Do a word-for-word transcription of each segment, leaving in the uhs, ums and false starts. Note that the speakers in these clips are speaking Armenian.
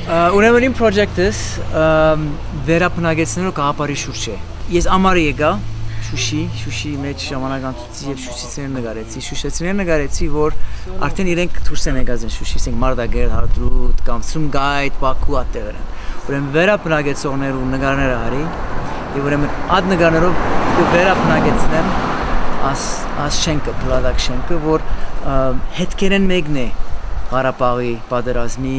Ուրեմն իմ project-ս վերապնակեցնելու գաղափարի շուրջ է։ Ես ամառ եկա Շուշի, Շուշի մեջ ժամանակ անցուցի եւ շուշիցիներ նկարեցի, շուշեցիներ նկարեցի, որ արդեն իրենք դուրս են եկած են Շուշի, ասենք Մարտագերտ, Հադրուտ կամ Սումգայիթ, Բաքու այդտեղեր են։ Ուրեմն վերապնակեցողներ ու նկարները արի եւ ուրեմն այդ նկարներով վերապնակեցնեմ as as շենքը, production-ը, որ հետքերեն մեկն է Ղարաբաղի պատերազմի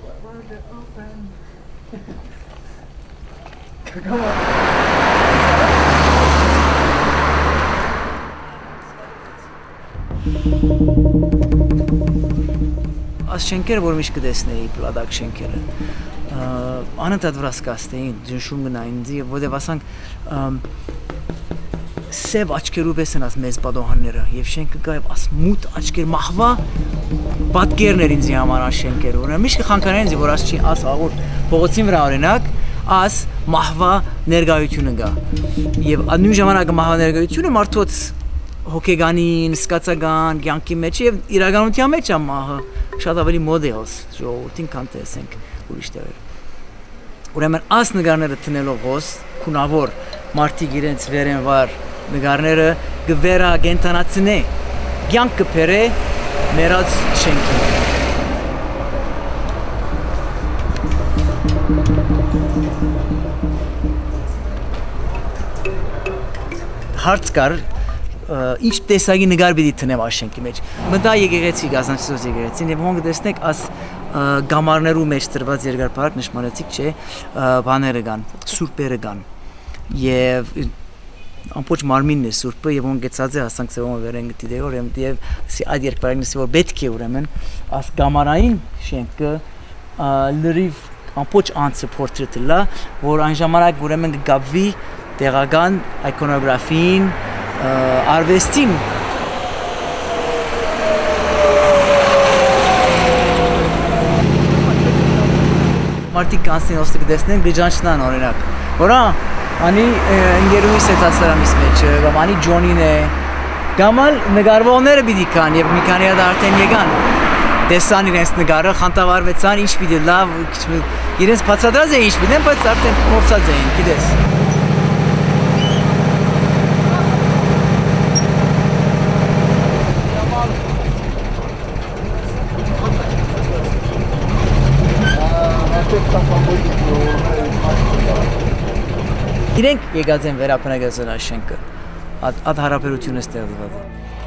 As շենքերը, որ միշտ կտեսնեի պլադակ շենքերը, անընդհատ վրաս կաստեին, ջնշում գնային ինձ, որտեղ ասանք սև աչքերով են աս մեծ պատոհանները, եւ շենքը կա եւ աս մութ աչքեր մահվա պատկերներ ինձ համար աշ շենքերը, ուրեմն միշտ կխանգարեն ինձ, որ աս չի աս աղուր փողոցին վրա օրինակ, աս մահվա ներկայությունը գա, եւ նույն ժամանակ մահվա ներկայությունը մարդոց հոգեգանին, սկացական, կյանքի մեջ եւ իրականության մեջ է մահը շատ ավելի մոդելս ժողովրդին քան տեսենք ուրիշ տեղեր։ Ուրեմն աս նկարները տնելով ոս քունավոր մարդիկ իրենց վերեն վար նկարները գվերա գենտանացնե կյանք կփերե մերած շենքի։ Հարց կար ինչ տեսակի նկար պիտի տնեմ այս շենքի մեջ։ Մտա եկեղեցի, Գազանչիսոս եկեղեցին եւ հոնք տեսնեք աս գամարներու մեջ տրված երկրպարակ նշմարեցիկ չէ, բաները կան, սուրբերը կան։ Եվ ամբողջ մարմինն է սուրբը եւ հոնք գեցած է հասանք ծեվում վերեն գտիդեոր եւ այդ երկրպարակն է որ պետք է ուրեմն աս գամարային շենքը լրիվ ամբողջ անձը պորտրետը լա, որ այն ժամանակ ուրեմն կգաբվի տեղական այկոնոգրաֆին արվեստին մարդիկ կանցնին ոստը կտեսնեն գջանչնան օրինակ որա անի ընգերուիս է տասարամիս մեջ կամ անի ջոնին է գամալ նգարվողները պիտի կան և մի քանի հատ արդեն եկան տեսան իրենց նգարը խանտավարվեցան ինչ պիտի լավ իրենց բացատրած է ինչ պիտի բայց արդեն փորձած էին գիտես Իրենք եկած են վերապնակեցնել այս շենքը, այդ հարաբերությունը ստեղծված է։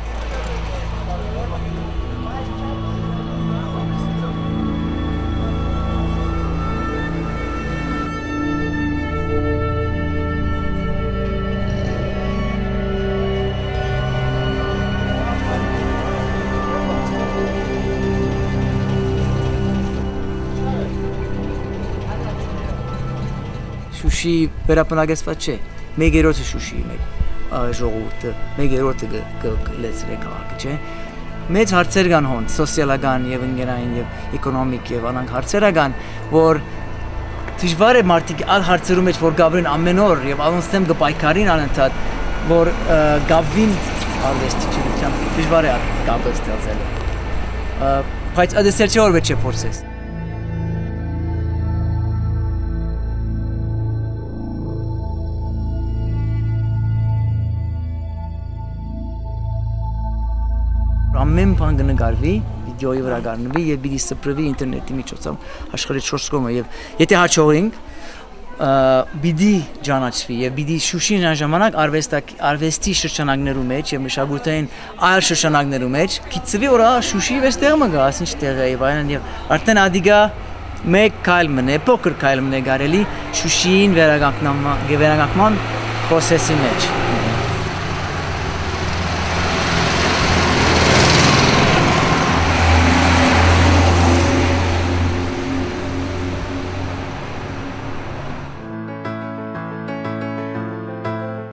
Շուշի վերապնակեցված չէ, մեկ երրորդը Շուշիի մեջ ժողովուրդը, մեկ երրորդը կլեցրե քաղաքը, չէ։ Մեծ հարցեր կան հոն, սոցիալական եւ ընկերային եւ էկոնոմիկ եւ անանք հարցեր կան, որ դժվար է մարդիկ այդ հարցերու մեջ որ գաբրեն ամեն օր եւ անոնց դեմ կպայքարին անընդհատ, որ գաբվին արվեստի ճանաչությամբ դժվար է կապը ստեղծել։ Բայց այդ չէ որ պետք է փորձես։ Ամեն բան կնկարվի, վիդեոյի վրա կառնվի եւ պիտի սփռվի ինտերնետի միջոցով աշխարհի չորս կողմը եւ եթե հաջողենք պիտի ճանաչվի եւ պիտի Շուշին այն ժամանակ արվեստի շրջանակներու մեջ եւ մշակութային այլ շրջանակներու մեջ գիտվի որ Շուշի վստեղ մը գա, ասինչ տեղ է եւ այլն եւ արդեն ադիգա մեկ քայլ մնե, փոքր քայլ մնե գարելի Շուշիին վերականգնման վերականգնման process-ի մեջ։